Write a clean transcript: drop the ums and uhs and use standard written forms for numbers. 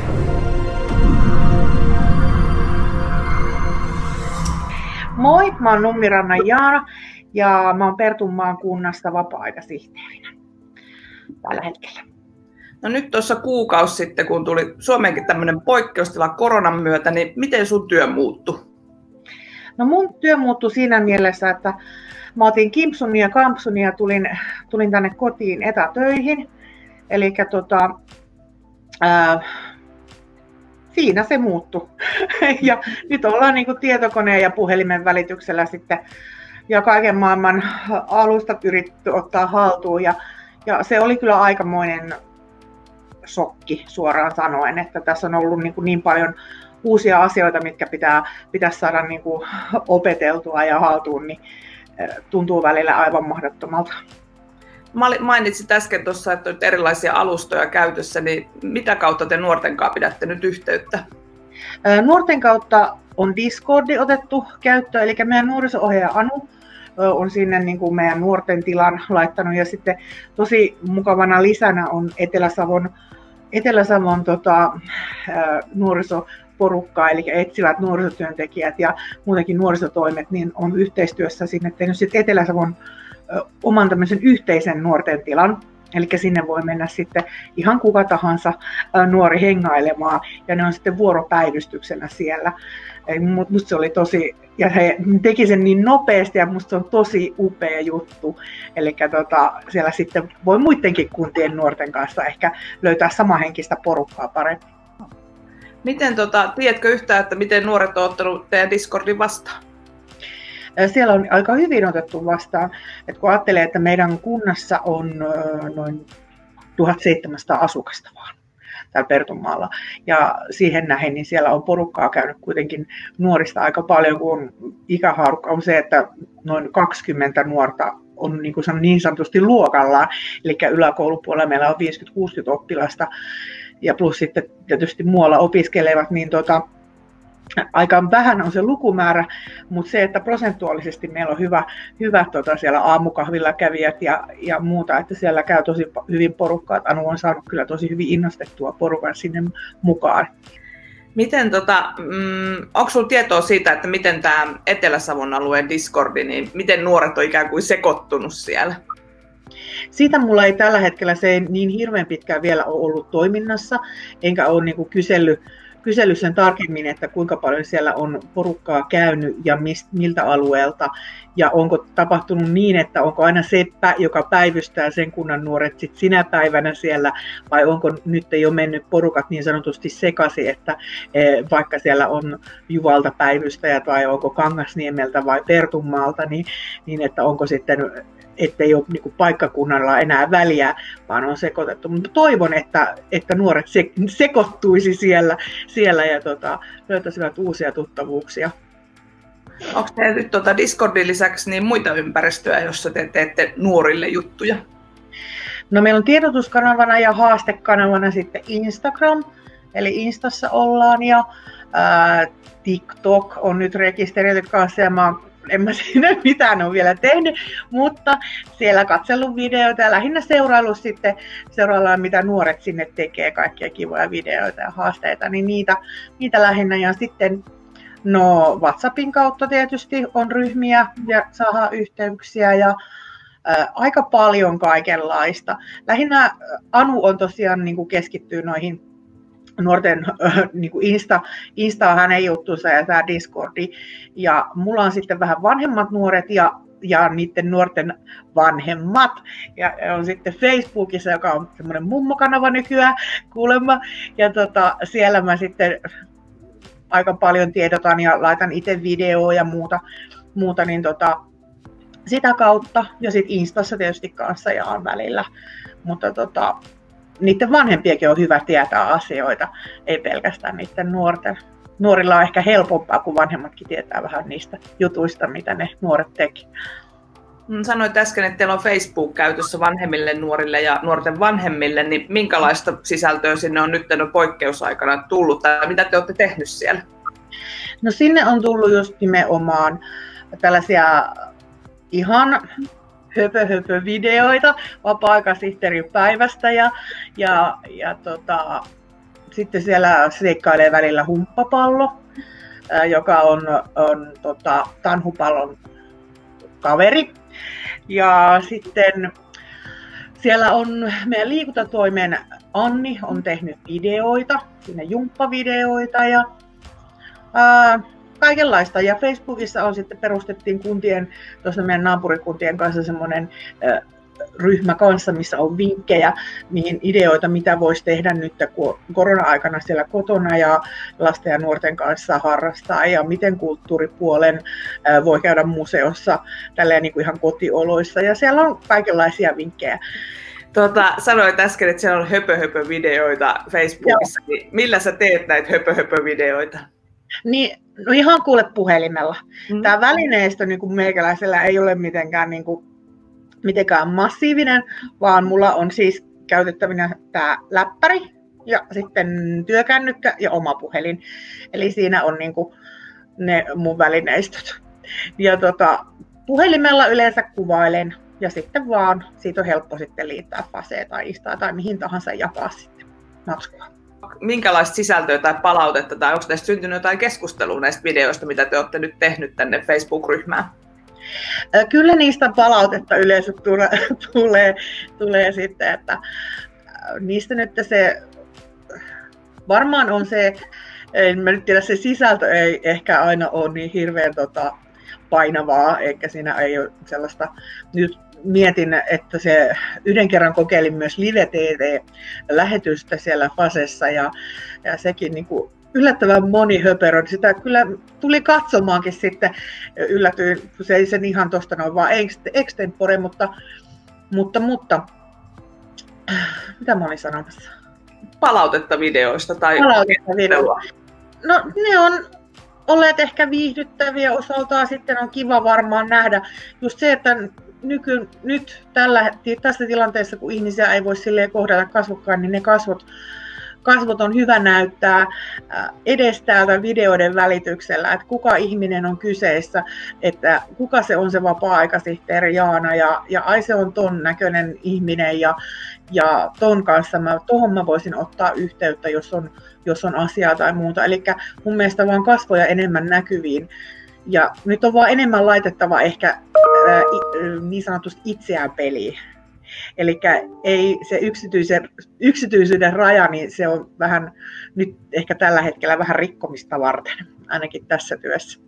Moi, mä oon Nummirannan Jaana ja mä oon Pertunmaan kunnasta vapaa-aikasihteerinä tällä hetkellä. No nyt tuossa kuukausi sitten, kun tuli Suomeenkin tämmöinen poikkeustila koronan myötä, niin miten sun työ muuttui? No mun työ muuttui siinä mielessä, että mä otin kimpsuni ja kampsuni ja tulin tänne kotiin etätöihin. Eli siinä se muuttui. Ja nyt ollaan niin kuin tietokoneen ja puhelimen välityksellä sitten ja kaiken maailman alustat yritetty ottaa haltuun. Ja se oli kyllä aikamoinen shokki suoraan sanoen, että tässä on ollut niin paljon uusia asioita, mitkä pitäisi saada niin kuin opeteltua ja haltuun, niin tuntuu välillä aivan mahdottomalta. Mainitsit äsken tuossa, että on erilaisia alustoja käytössä, niin mitä kautta te nuorten kanssa pidätte nyt yhteyttä? Nuorten kautta on Discordi otettu käyttöön, eli meidän nuoriso-ohjaaja Anu on sinne niin kuin meidän nuorten tilan laittanut, ja sitten tosi mukavana lisänä on Etelä-Savon nuorisoporukkaa, eli etsivät nuorisotyöntekijät ja muutenkin nuorisotoimet, niin on yhteistyössä sinne tehnyt sitten Etelä-Savon oman tämmöisen yhteisen nuorten tilan. Eli sinne voi mennä sitten ihan kuka tahansa nuori hengailemaan, ja ne on sitten vuoropäivystyksenä siellä. Musta se oli tosi, ja he teki sen niin nopeasti, ja musta se on tosi upea juttu. Eli siellä sitten voi muidenkin kuntien nuorten kanssa ehkä löytää samanhenkistä porukkaa paremmin. Miten, tiedätkö yhtään, että miten nuoret ovat ottanut teidän Discordin vastaan? Siellä on aika hyvin otettu vastaan, että kun ajattelee, että meidän kunnassa on noin 1700 asukasta vaan täällä Pertunmaalla, ja siihen nähden niin siellä on porukkaa käynyt kuitenkin nuorista aika paljon, kun ikähaarukka on se, että noin 20 nuorta on niin sanotusti luokallaan, eli yläkoulupuolella meillä on 50-60 oppilasta, ja plus sitten tietysti muualla opiskelevat, niin aika vähän on se lukumäärä, mutta se, että prosentuaalisesti meillä on hyvä siellä aamukahvilla kävijät ja muuta, että siellä käy tosi hyvin porukkaa. Anu on saanut kyllä tosi hyvin innostettua porukan sinne mukaan. Miten, onko sinulla tietoa siitä, että miten tämä Etelä-Savon alueen Discordi, niin miten nuoret on ikään kuin sekoittunut siellä? Siitä mulla ei tällä hetkellä se ei niin hirveän pitkään vielä ole ollut toiminnassa, enkä ole kysellyt sen tarkemmin, että kuinka paljon siellä on porukkaa käynyt ja miltä alueelta. Ja onko tapahtunut niin, että onko aina seppä, joka päivystää sen kunnan nuoret sit sinä päivänä siellä, vai onko nyt jo mennyt porukat niin sanotusti sekaisin, että vaikka siellä on Juvalta päivystäjät vai onko Kangasniemeltä vai Pertunmaalta, niin että onko sitten ettei ole niin kuin paikkakunnalla enää väliä, vaan on sekoitettu. Mutta toivon, että nuoret sekoittuisi siellä ja löytäisivät uusia tuttavuuksia. Onko teillä nyt Discordin lisäksi niin muita ympäristöjä, joissa te teette nuorille juttuja? No meillä on tiedotuskanavana ja haastekanavana sitten Instagram, eli Instassa ollaan, ja TikTok on nyt rekisteröity kanssa, ja en mä siinä mitään ole vielä tehnyt, mutta siellä katsellut videoita ja lähinnä seuraillaan mitä nuoret sinne tekee, kaikkia kivoja videoita ja haasteita, niin niitä lähinnä. Ja sitten WhatsAppin kautta tietysti on ryhmiä ja saadaan yhteyksiä ja aika paljon kaikenlaista. Lähinnä Anu on tosiaan keskittyy noihin nuorten Insta on hänen juttunsa ja tämä Discordi. Ja mulla on sitten vähän vanhemmat nuoret ja niiden nuorten vanhemmat. Ja on sitten Facebookissa, joka on semmoinen mummokanava nykyään kuulemma. Ja siellä mä sitten aika paljon tiedotan ja laitan itse videoa ja muuta niin sitä kautta. Ja sitten Instassa tietysti kanssa jaan välillä. Mutta niiden vanhempiakin on hyvä tietää asioita, ei pelkästään niiden nuorten. Nuorilla on ehkä helpompaa, kun vanhemmatkin tietää vähän niistä jutuista, mitä ne nuoret teki. Sanoit äsken, että teillä on Facebook käytössä vanhemmille nuorille ja nuorten vanhemmille, niin minkälaista sisältöä sinne on nyt poikkeusaikana tullut, tai mitä te olette tehnyt siellä? No sinne on tullut just nimenomaan tällaisia ihan videoita vapaa-aikasihteerin päivästä ja sitten siellä seikkailee välillä humppapallo, joka on tanhupallon kaveri. Ja sitten siellä on meidän liikuntatoimen Anni on tehnyt videoita, sinne jumppavideoita ja kaikenlaista. Ja Facebookissa on sitten perustettiin tuossa meidän naapurikuntien kanssa semmoinen ryhmä kanssa, missä on vinkkejä, mihin ideoita, mitä voisi tehdä nyt korona-aikana siellä kotona ja lasten ja nuorten kanssa harrastaa ja miten kulttuuripuolen voi käydä museossa tälleen niin kuin ihan kotioloissa ja siellä on kaikenlaisia vinkkejä. Sanoit äsken, että siellä on höpö-höpö-videoita Facebookissa, niin millä sä teet näitä höpö-höpö-videoita? Niin, no ihan kuule puhelimella. Tämä välineistö niin kuin meikäläisellä ei ole mitenkään massiivinen, vaan mulla on siis käytettävinä tämä läppäri ja sitten työkännykkä ja oma puhelin. Eli siinä on niin kuin ne mun välineistöt. Ja puhelimella yleensä kuvailen ja sitten vaan siitä on helppo sitten liittää Faceen tai Instaan tai mihin tahansa jakaa sitten matskua. Minkälaista sisältöä tai palautetta tai onko teistä syntynyt jotain keskustelua näistä videoista, mitä te olette nyt tehnyt tänne Facebook-ryhmään? Kyllä niistä palautetta yleensä tulee sitten, että niistä nyt se varmaan on se, en mä nyt tiedä, se sisältö ei ehkä aina ole niin hirveän painavaa, eikä siinä ei ole sellaista, nyt mietin, että se yhden kerran kokeilin myös live-tv-lähetystä siellä Facessa ja sekin niin kuin yllättävän moni höperö. Sitä kyllä tuli katsomaankin sitten, yllätyin, se ei sen ihan tosta noin vaan extempore, mutta mitä mä olin sanomassa? Palautetta videoista tai videoista. No ne on olleet ehkä viihdyttäviä osaltaan, sitten on kiva varmaan nähdä just se, että nyt tässä tilanteessa, kun ihmisiä ei voi silleen kohdata kasvokkain, niin ne kasvot on hyvä näyttää edes täältä videoiden välityksellä, että kuka ihminen on kyseessä, että kuka se on se vapaa-aikasihteeri Jaana ja ai se on ton näköinen ihminen ja ton kanssa tohon mä voisin ottaa yhteyttä, jos on asiaa tai muuta. Eli mun mielestä vaan kasvoja enemmän näkyviin. Ja nyt on vaan enemmän laitettava ehkä niin sanotusti itseään peliin. Eli ei se yksityisyyden raja, niin se on vähän nyt ehkä tällä hetkellä vähän rikkomista varten, ainakin tässä työssä.